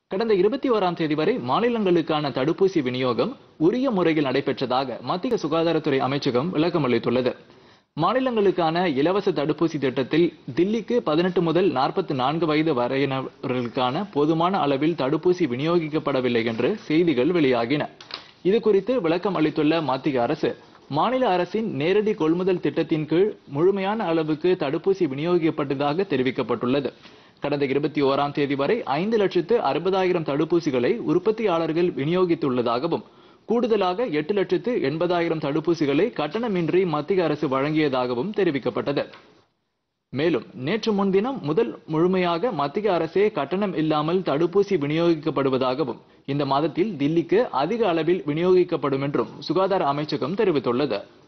கடந்த 21ஆம் தேதி வரை மாநிலங்களுக்கான தடுப்பூசி விநியோகம் உரிய முறையில் நடைபெற்றதாக மத்திய சுகாதாரத்துறை அமைச்சகம் விளக்கம் அளித்துள்ளது. மாநிலங்களுக்கான இலவச தடுப்பூசி திட்டத்தில் தில்லிக்கு 18 முதல் 44 வயது வரையினர்களுக்கான போதுமான அளவில் தடுப்பூசி விநியோகிக்கப்படவில்லை என்று செய்திகள் வெளியாகின. இது குறித்து விளக்கம் அளித்துள்ள மத்திய அரசு, மாநில அரசின் நேரடி கொள்முதல் திட்டத்தின் கீழ் முழுமையான அளவுக்கு தடுப்பூசி விநியோகிக்கப்பட்டதாக தெரிவிக்கப்பட்டுள்ளது. கடந்த 21ஆம் தேதி வரை 5,60,000 தடுப்பூசிகளை உற்பத்தியாளர்கள் விநியோகித்துள்ளதாகவும், கூடுதலாக 8,80,000 தடுப்பூசிகளை கட்டணமின்றி மத்திய அரசு வழங்கியதாகவும் தெரிவிக்கப்பட்டது. மேலும் நேற்று முன்தினம் முதல் முழுமையாக மத்திய அரசே கட்டணம் இல்லாமல் தடுப்பூசி விநியோகிக்கப்படுவதாகவும், இந்த மாதத்தில் தில்லிக்கு அதிக அளவில் விநியோகிக்கப்படும் என்றும் சுகாதார அமைச்சகம் தெரிவித்துள்ளது.